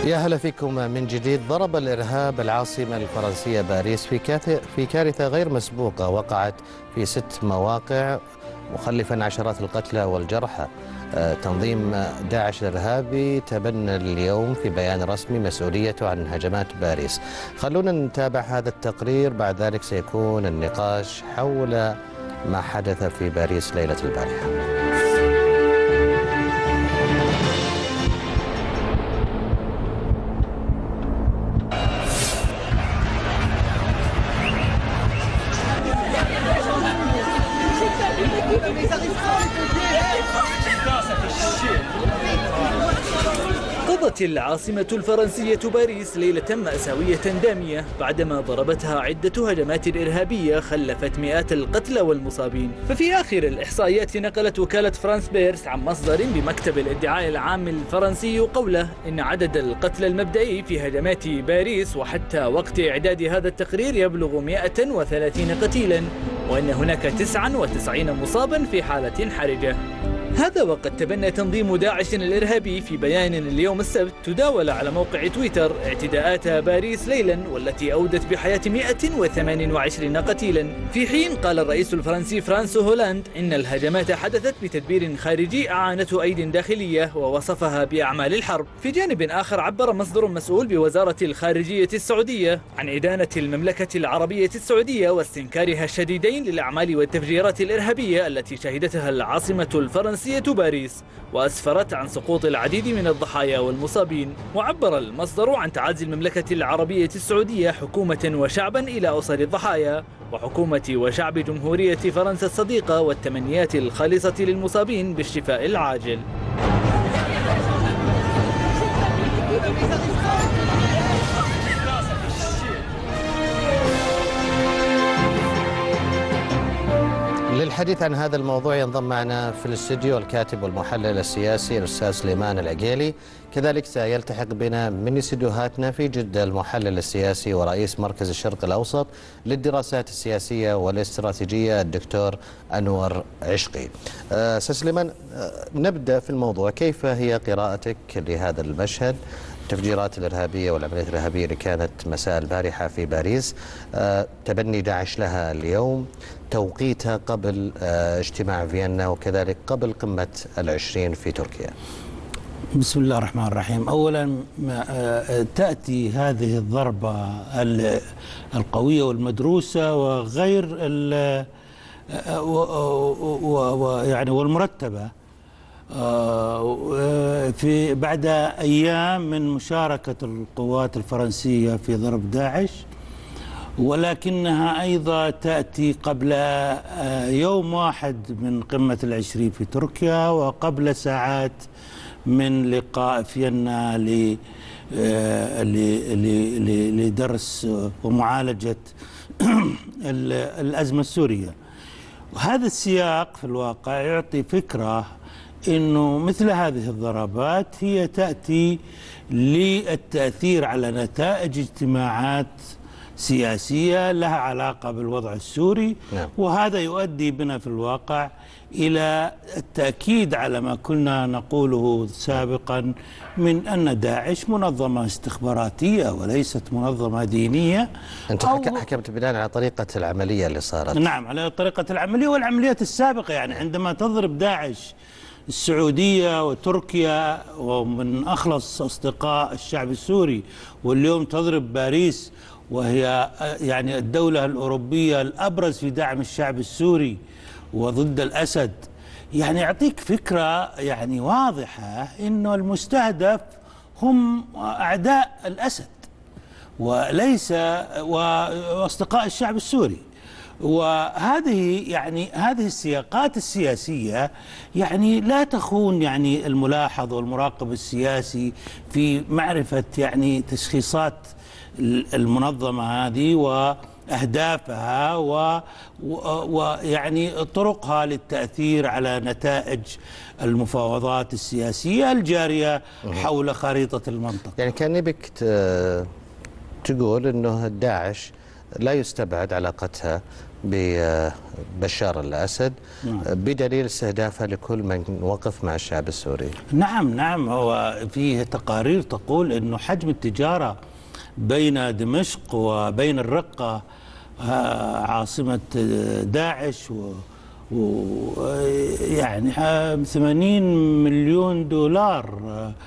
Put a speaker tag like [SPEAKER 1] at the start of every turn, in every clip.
[SPEAKER 1] يا هلا فيكم من جديد. ضرب الإرهاب العاصمة الفرنسية باريس في كارثة غير مسبوقة وقعت في 6 مواقع مخلفا عشرات القتلى والجرحى. تنظيم داعش الإرهابي تبنى اليوم في بيان رسمي مسؤوليته عن هجمات باريس. خلونا نتابع هذا التقرير، بعد ذلك سيكون النقاش حول ما حدث في باريس ليلة البارحة.
[SPEAKER 2] قضت العاصمة الفرنسية باريس ليلة مأساوية دامية بعدما ضربتها عدة هجمات إرهابية خلفت مئات القتلى والمصابين. ففي آخر الإحصائيات نقلت وكالة فرانس بيرس عن مصدر بمكتب الادعاء العام الفرنسي قوله إن عدد القتلى المبدئي في هجمات باريس وحتى وقت إعداد هذا التقرير يبلغ 130 قتيلا، وأن هناك 99 مصابا في حالة حرجة. هذا وقد تبنى تنظيم داعش الإرهابي في بيان اليوم السبت تداول على موقع تويتر اعتداءات باريس ليلا والتي أودت بحياة 128 قتيلا، في حين قال الرئيس الفرنسي فرانسوا هولاند إن الهجمات حدثت بتدبير خارجي أعانته أيد داخلية ووصفها بأعمال الحرب. في جانب آخر عبر مصدر مسؤول بوزارة الخارجية السعودية عن إدانة المملكة العربية السعودية واستنكارها الشديدين للأعمال والتفجيرات الإرهابية التي شهدتها العاصمة الفرنسية باريس، وأسفرت عن سقوط العديد من الضحايا والمصابين. وعبر المصدر عن تعازي المملكة العربية السعودية حكومة وشعبا إلى أسر الضحايا، وحكومة وشعب جمهورية فرنسا الصديقة، والتمنيات الخالصة للمصابين بالشفاء العاجل.
[SPEAKER 1] للحديث عن هذا الموضوع ينضم معنا في الاستديو الكاتب والمحلل السياسي الأستاذ سليمان العقيلي، كذلك سيلتحق بنا من استديوهاتنا في جدة المحلل السياسي ورئيس مركز الشرق الأوسط للدراسات السياسية والاستراتيجية الدكتور أنور عشقي. أستاذ سليمان، نبدأ في الموضوع. كيف هي قراءتك لهذا المشهد، التفجيرات الإرهابية والعمليات الإرهابية اللي كانت مساء البارحة في باريس، تبني داعش لها اليوم، توقيتها قبل اجتماع فيينا وكذلك قبل قمة ال20 في تركيا؟
[SPEAKER 3] بسم الله الرحمن الرحيم. أولا تأتي هذه الضربة القوية والمدروسة وغير يعني والمرتبة في بعد أيام من مشاركة القوات الفرنسية في ضرب داعش، ولكنها أيضا تأتي قبل يوم واحد من قمة ال20 في تركيا، وقبل ساعات من لقاء فيينا لدرس ومعالجة الأزمة السورية. وهذا السياق في الواقع يعطي فكرة إنه مثل هذه الضربات هي تأتي للتأثير على نتائج اجتماعات سياسية لها علاقة بالوضع السوري. نعم. وهذا يؤدي بنا في الواقع إلى التأكيد على ما كنا نقوله سابقا من أن داعش منظمة استخباراتية وليست منظمة دينية.
[SPEAKER 1] أنت حكمت بناء على طريقة العملية اللي صارت.
[SPEAKER 3] نعم، على طريقة العملية والعمليات السابقة. يعني عندما تضرب داعش السعودية وتركيا ومن أخلص أصدقاء الشعب السوري، واليوم تضرب باريس وهي يعني الدولة الأوروبية الأبرز في دعم الشعب السوري وضد الأسد، يعني يعطيك فكرة يعني واضحة إنه المستهدف هم أعداء الأسد وليس وأصدقاء الشعب السوري. وهذه يعني هذه السياقات السياسية يعني لا تخون يعني الملاحظ والمراقب السياسي في معرفة يعني تشخيصات المنظمة هذه وأهدافها ويعني طرقها للتأثير على نتائج المفاوضات السياسية الجارية حول خريطة المنطقة.
[SPEAKER 1] يعني كان نبيك تقول أنه داعش لا يستبعد علاقتها ببشار الأسد بدليل استهدافه لكل من وقف مع الشعب السوري.
[SPEAKER 3] نعم، هو فيه تقارير تقول أنه حجم التجارة بين دمشق وبين الرقة عاصمة داعش يعني 80 مليون دولار،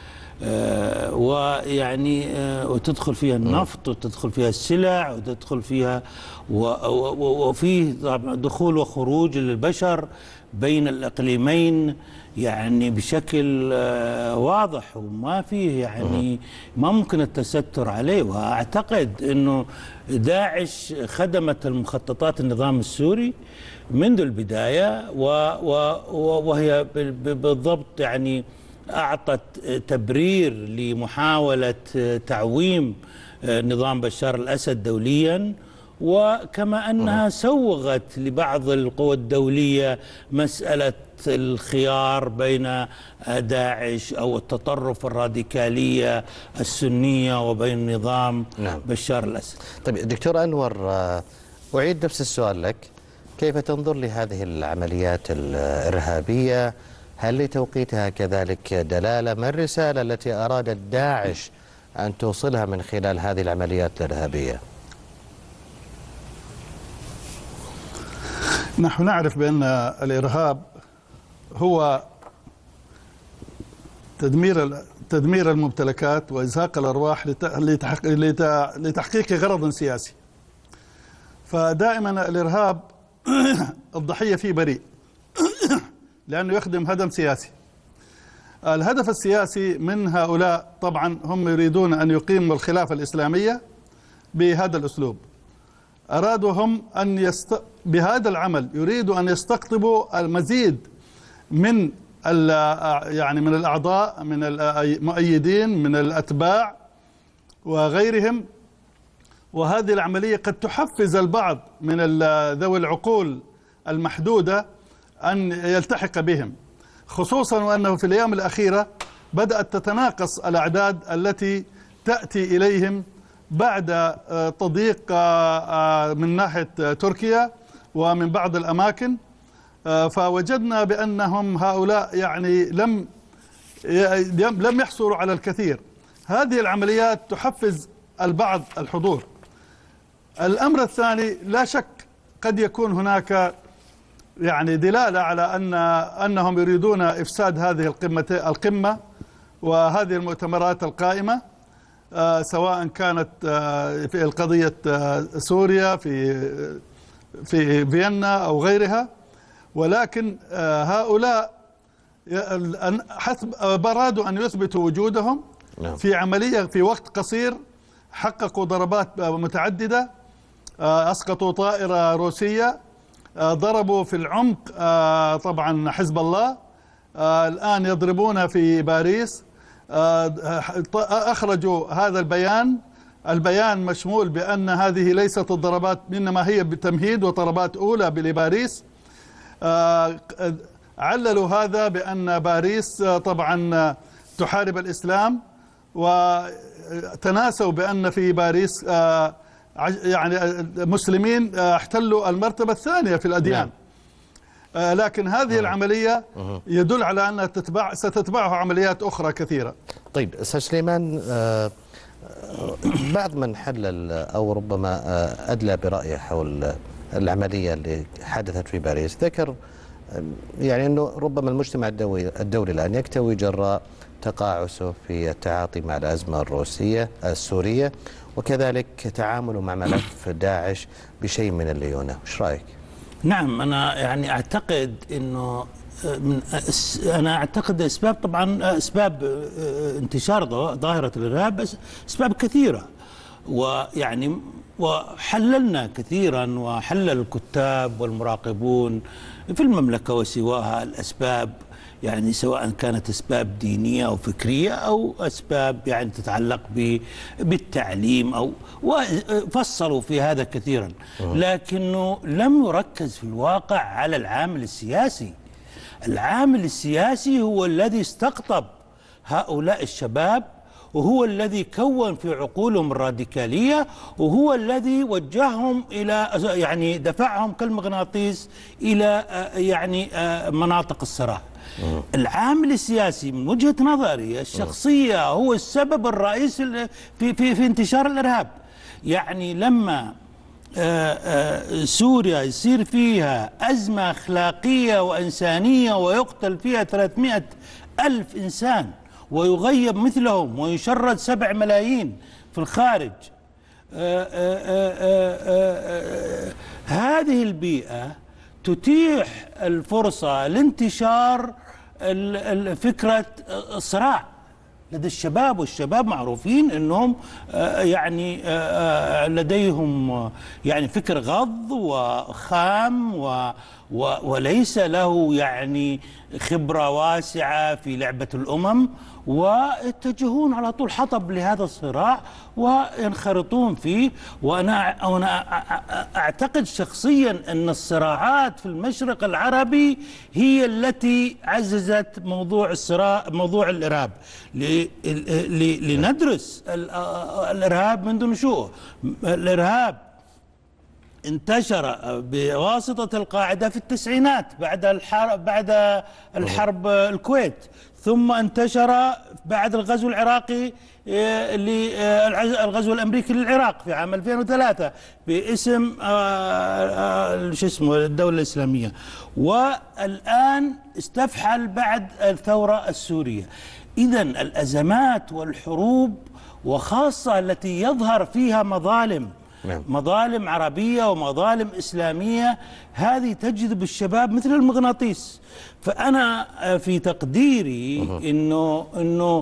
[SPEAKER 3] ويعني وتدخل فيها النفط وتدخل فيها السلع وتدخل فيها وفيه دخول وخروج للبشر بين الإقليمين يعني بشكل واضح، وما فيه يعني ما ممكن التستر عليه. وأعتقد أنه داعش خدمت المخططات النظام السوري منذ البداية، وهي بالضبط يعني أعطت تبرير لمحاولة تعويم نظام بشار الأسد دوليا، وكما أنها سوغت لبعض القوى الدولية مسألة الخيار بين داعش أو التطرف الراديكالية السنية وبين نظام بشار الأسد.
[SPEAKER 1] طيب دكتور أنور، أعيد نفس السؤال لك، كيف تنظر لهذه العمليات الإرهابية؟ هل لتوقيتها كذلك دلالة؟ ما الرسالة التي أرادت داعش أن توصلها من خلال هذه العمليات الإرهابية؟
[SPEAKER 4] نحن نعرف بأن الإرهاب هو تدمير الممتلكات وإزهاق الأرواح لتحقيق غرض سياسي. فدائما الإرهاب الضحية فيه بريء لأنه يخدم هدف سياسي. الهدف السياسي من هؤلاء طبعا هم يريدون أن يقيموا الخلافة الإسلامية بهذا الأسلوب. أرادوا هم أن بهذا العمل يريدوا أن يستقطبوا المزيد من يعني من الأعضاء، من المؤيدين، من الأتباع وغيرهم. وهذه العملية قد تحفز البعض من ذوي العقول المحدودة أن يلتحق بهم، خصوصا وأنه في الأيام الأخيرة بدأت تتناقص الأعداد التي تأتي إليهم بعد تضييق من ناحية تركيا ومن بعض الأماكن. فوجدنا بأنهم هؤلاء يعني لم يحصلوا على الكثير. هذه العمليات تحفز البعض الحضور. الأمر الثاني، لا شك قد يكون هناك يعني دلالة على أنهم يريدون إفساد هذه القمة وهذه المؤتمرات القائمة، سواء كانت في القضية سوريا في فيينا أو غيرها. ولكن هؤلاء حسب أرادوا أن يثبتوا وجودهم في عملية في وقت قصير. حققوا ضربات متعددة، أسقطوا طائرة روسية، ضربوا في العمق طبعا حزب الله، الآن يضربون في باريس. أخرجوا هذا البيان مشمول بأن هذه ليست الضربات إنما هي بتمهيد وضربات أولى لباريس. عللوا هذا بأن باريس طبعا تحارب الإسلام، وتناسوا بأن في باريس يعني مسلمين احتلوا المرتبة الثانية في الأديان. لكن هذه العملية يدل على أنها ستتبعها عمليات أخرى كثيرة.
[SPEAKER 1] طيب أستاذ سليمان، بعض من حلل أو ربما أدلى برأيه حول العملية اللي حدثت في باريس ذكر يعني أنه ربما المجتمع الدولي الآن يكتوي جراء تقاعسه في التعاطي مع الأزمة السورية، وكذلك تعامله مع ملف داعش بشيء من الليونة. وش رأيك؟
[SPEAKER 3] نعم، أنا يعني أعتقد أنه أسباب طبعا أسباب انتشار ظاهرة الإرهاب أسباب كثيرة، ويعني وحللنا كثيرا وحلل الكتاب والمراقبون في المملكة وسواها الأسباب، يعني سواء كانت أسباب دينية أو فكرية أو أسباب يعني تتعلق بالتعليم أو وفصلوا في هذا كثيرا، لكنه لم يركز في الواقع على العامل السياسي. العامل السياسي هو الذي استقطب هؤلاء الشباب وهو الذي كون في عقولهم الراديكالية، وهو الذي وجههم إلى يعني دفعهم كالمغناطيس إلى يعني مناطق الصراع. العامل السياسي من وجهة نظري الشخصية هو السبب الرئيسي في انتشار الإرهاب. يعني لما سوريا يصير فيها أزمة أخلاقية وإنسانية ويقتل فيها 300 ألف إنسان ويغيب مثلهم ويشرد 7 ملايين في الخارج، هذه البيئة تتيح الفرصة لانتشار فكرة الصراع لدى الشباب، والشباب معروفين انهم يعني لديهم يعني فكر غض وخام وليس له يعني خبرة واسعة في لعبة الأمم، ويتجهون على طول حطب لهذا الصراع وينخرطون فيه. وأنا أعتقد شخصيا أن الصراعات في المشرق العربي هي التي عززت موضوع الصراع، موضوع الإرهاب، لندرس الإرهاب منذ نشوءه. الإرهاب انتشر بواسطة القاعدة في التسعينات بعد الحرب الكويت، ثم انتشر بعد الغزو العراقي الغزو الأمريكي للعراق في عام 2003 باسم شو اسمه الدولة الإسلامية، والآن استفحل بعد الثورة السورية. إذن الأزمات والحروب، وخاصة التي يظهر فيها مظالم عربية ومظالم إسلامية، هذه تجذب الشباب مثل المغناطيس. فأنا في تقديري إنه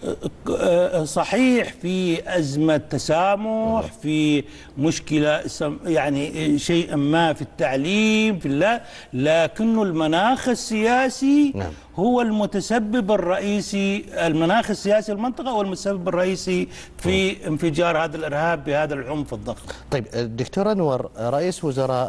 [SPEAKER 3] صحيح في أزمة تسامح، في مشكلة يعني شيء ما في التعليم في لكن المناخ السياسي هو المتسبب الرئيسي، المناخ السياسي المنطقة هو المتسبب الرئيسي في انفجار هذا الإرهاب بهذا العنف الضخم.
[SPEAKER 1] طيب دكتور أنور، رئيس وزراء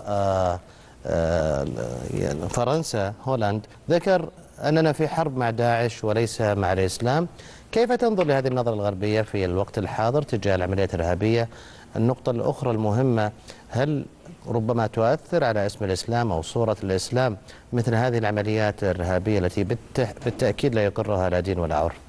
[SPEAKER 1] فرنسا هولاند ذكر أننا في حرب مع داعش وليس مع الإسلام. كيف تنظر لهذه النظرة الغربية في الوقت الحاضر تجاه العمليات الإرهابية؟ النقطة الأخرى المهمة، هل ربما تؤثر على اسم الإسلام أو صورة الإسلام مثل هذه العمليات الإرهابية التي بالتأكيد لا يقرها لا دين ولا عرف؟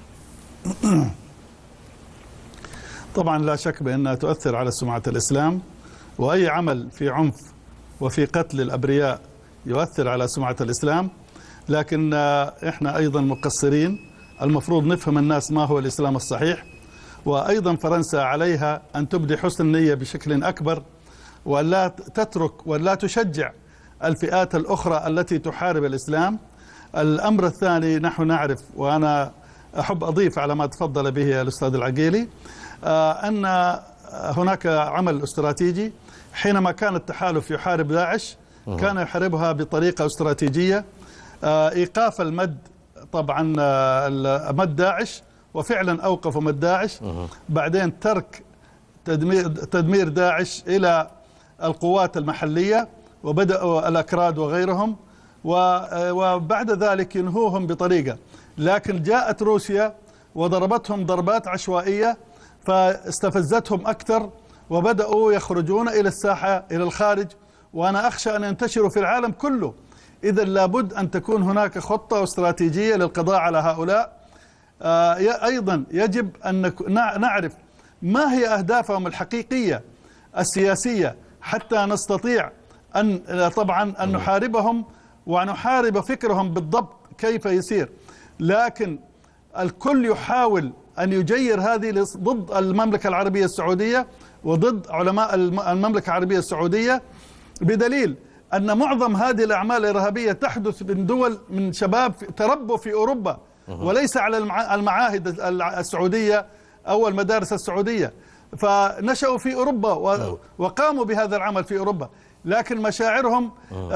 [SPEAKER 4] طبعا لا شك بأنها تؤثر على سمعة الإسلام، وأي عمل في عنف وفي قتل الأبرياء يؤثر على سمعة الإسلام. لكن إحنا أيضا مقصرين، المفروض نفهم الناس ما هو الإسلام الصحيح. وأيضا فرنسا عليها أن تبدي حسن النية بشكل أكبر، ولا تترك ولا تشجع الفئات الأخرى التي تحارب الإسلام. الأمر الثاني، نحن نعرف، وأنا أحب أضيف على ما تفضل به الأستاذ العقيلي، أن هناك عمل استراتيجي. حينما كان التحالف يحارب داعش كان يحاربها بطريقة استراتيجية، إيقاف المد، طبعا مد داعش، وفعلا أوقفوا مد داعش. بعدين ترك تدمير داعش إلى القوات المحلية، وبدأوا الأكراد وغيرهم، وبعد ذلك ينهوهم بطريقة. لكن جاءت روسيا وضربتهم ضربات عشوائية فاستفزتهم أكثر، وبدأوا يخرجون إلى الساحة إلى الخارج، وأنا أخشى أن ينتشروا في العالم كله. إذا لابد أن تكون هناك خطة واستراتيجية للقضاء على هؤلاء. أيضا يجب أن نعرف ما هي أهدافهم الحقيقية السياسية حتى نستطيع أن نحاربهم ونحارب فكرهم بالضبط كيف يسير. لكن الكل يحاول أن يجير هذه ضد المملكة العربية السعودية وضد علماء المملكة العربية السعودية، بدليل أن معظم هذه الأعمال الإرهابية تحدث من دول، من شباب تربوا في أوروبا وليس على المعاهد السعودية أو المدارس السعودية، فنشأوا في أوروبا وقاموا بهذا العمل في أوروبا، لكن مشاعرهم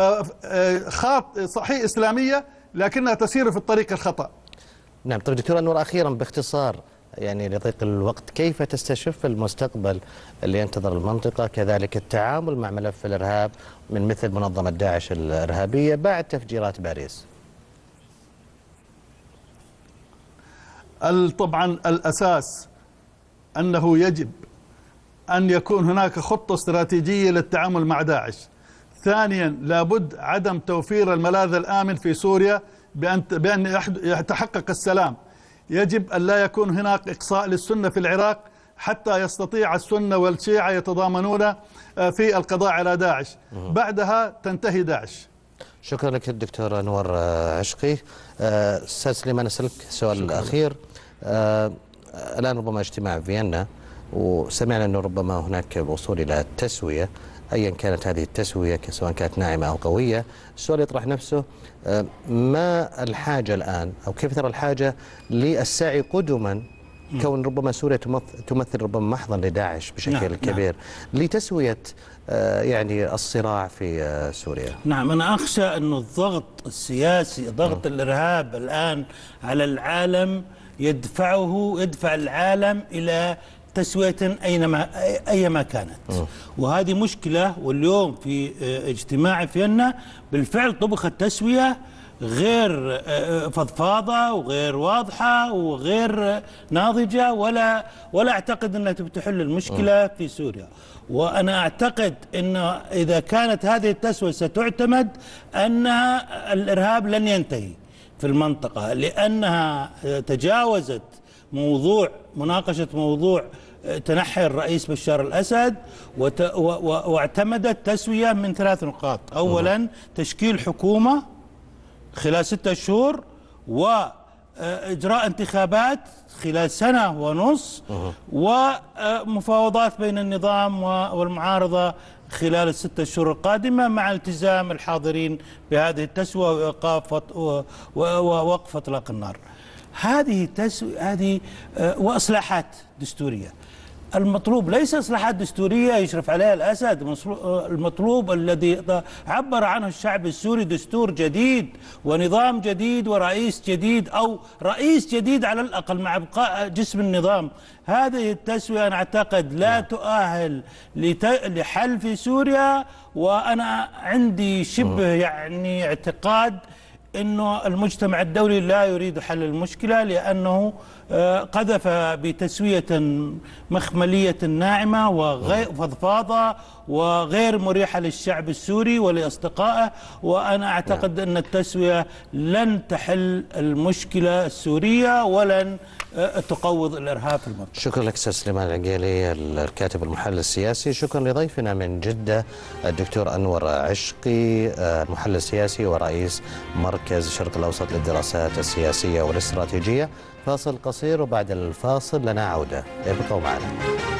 [SPEAKER 4] صحيح إسلامية لكنها تسير في الطريق الخطأ.
[SPEAKER 1] نعم. طيب دكتور أنور، أخيرا باختصار يعني لضيق الوقت، كيف تستشف المستقبل اللي ينتظر المنطقة، كذلك التعامل مع ملف الإرهاب من مثل منظمة داعش الإرهابية بعد تفجيرات باريس؟
[SPEAKER 4] طبعا الأساس أنه يجب أن يكون هناك خطة استراتيجية للتعامل مع داعش. ثانيا لابد عدم توفير الملاذ الآمن في سوريا بأن يتحقق السلام. يجب أن لا يكون هناك إقصاء للسنة في العراق حتى يستطيع السنة والشيعة يتضامنون في القضاء على داعش، بعدها تنتهي داعش.
[SPEAKER 1] شكرا لك الدكتور أنور عشقي. أستاذ سليمان أسألك السؤال الأخير. الآن ربما اجتماع فيينا، وسمعنا أنه ربما هناك الوصول إلى تسوية، أيا كانت هذه التسوية سواء كانت ناعمة أو قوية. السؤال يطرح نفسه، ما الحاجة الآن أو كيف ترى الحاجة للسعي قدما، كون ربما سوريا تمثل ربما محضن لداعش بشكل كبير، لتسوية يعني الصراع في سوريا؟
[SPEAKER 3] نعم، أنا أخشى أن الضغط السياسي، ضغط الإرهاب الآن على العالم يدفع العالم إلى تسوية أيما كانت. وهذه مشكلة، واليوم في اجتماع فيينا بالفعل طبخت تسوية غير فضفاضة وغير واضحة وغير ناضجة، ولا أعتقد أنها تحل المشكلة في سوريا. وأنا أعتقد أن إذا كانت هذه التسوية ستعتمد أن الإرهاب لن ينتهي في المنطقة، لأنها تجاوزت مناقشة موضوع تنحي الرئيس بشار الأسد، واعتمدت تسوية من 3 نقاط. أولا تشكيل حكومة خلال 6 أشهر، وإجراء انتخابات خلال 1.5 سنة، ومفاوضات بين النظام والمعارضة خلال ال6 أشهر القادمة، مع التزام الحاضرين بهذه التسوية ووقف إطلاق النار. هذه وإصلاحات دستورية. المطلوب ليس إصلاحات دستورية يشرف عليها الأسد، المطلوب الذي عبر عنه الشعب السوري دستور جديد ونظام جديد ورئيس جديد، أو رئيس جديد على الأقل مع بقاء جسم النظام. هذه التسوية أنا أعتقد لا تؤهل لحل في سوريا، وأنا عندي شبه يعني اعتقاد أنه المجتمع الدولي لا يريد حل المشكلة، لأنه قذف بتسوية مخملية ناعمة وفضفاضة وغير مريحة للشعب السوري ولأصدقائه. وأنا أعتقد أن التسوية لن تحل المشكلة السورية ولن تقوض الإرهاب في المنطقة.
[SPEAKER 1] شكرا لك أستاذ سليمان العقيلي الكاتب المحلل السياسي. شكرا لضيفنا من جدة الدكتور أنور عشقي، المحلل السياسي ورئيس مركز الشرق الأوسط للدراسات السياسية والاستراتيجية. فاصل قصير وبعد الفاصل لنا عودة، ابقوا معنا.